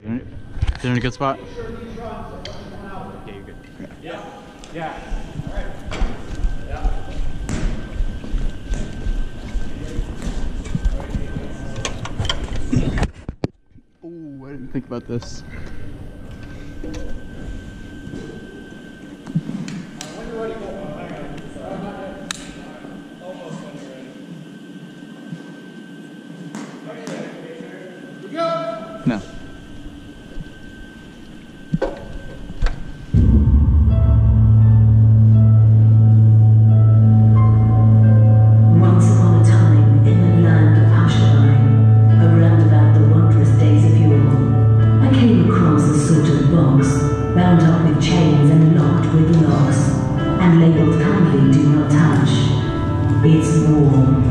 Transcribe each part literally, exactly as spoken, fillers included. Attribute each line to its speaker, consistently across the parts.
Speaker 1: Is it in a good spot?
Speaker 2: Yeah, you're good. Yeah. Yeah. All right.
Speaker 1: Yeah. Oh, I didn't think about this.
Speaker 2: When you're ready, go. Hang on. Not yet. Almost when you're ready. Okay. We go.
Speaker 1: No.
Speaker 3: Bound up with chains and locked with locks, and labeled kindly do not touch. It's warm.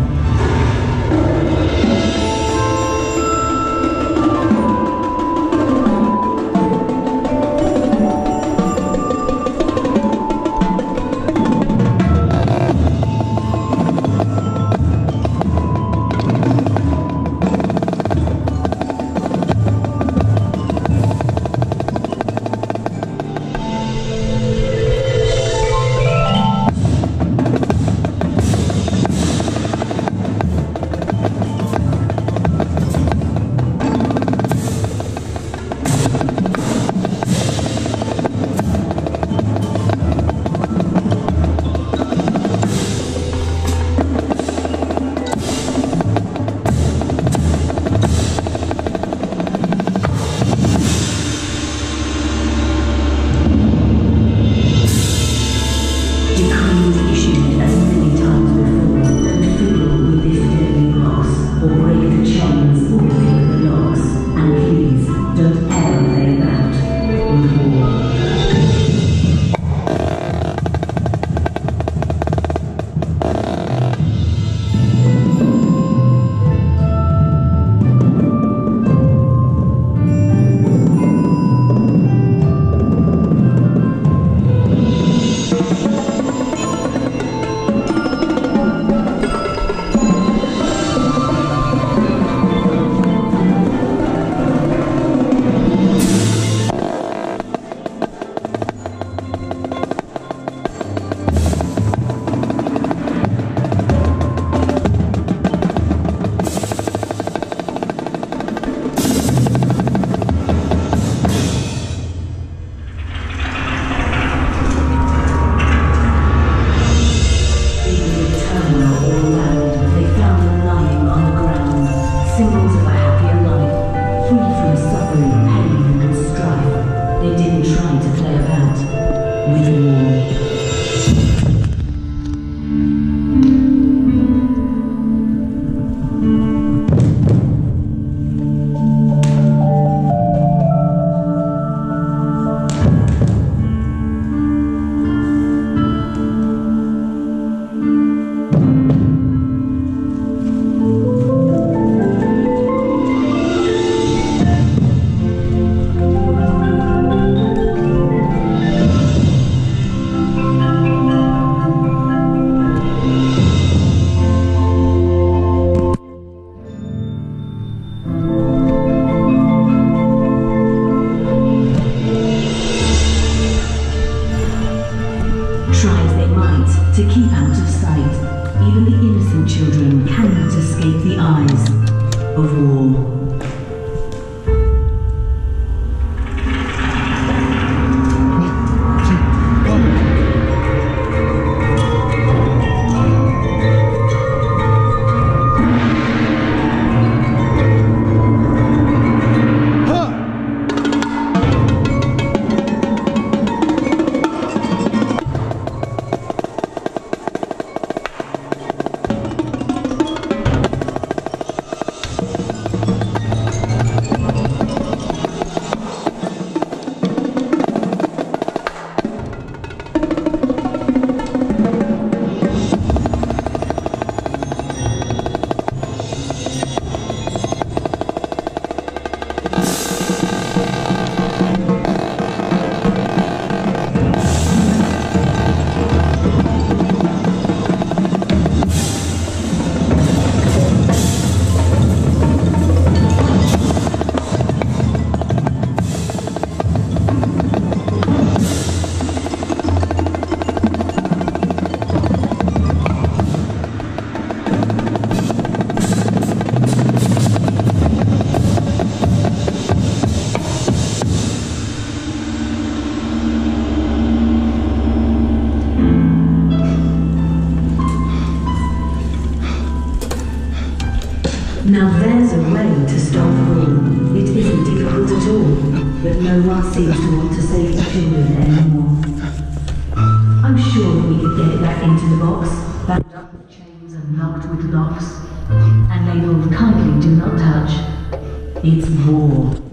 Speaker 3: seems to want to save the children anymore. I'm sure that we could get it back into the box, bound up with chains and locked with locks, and labelled kindly do not touch. It's war.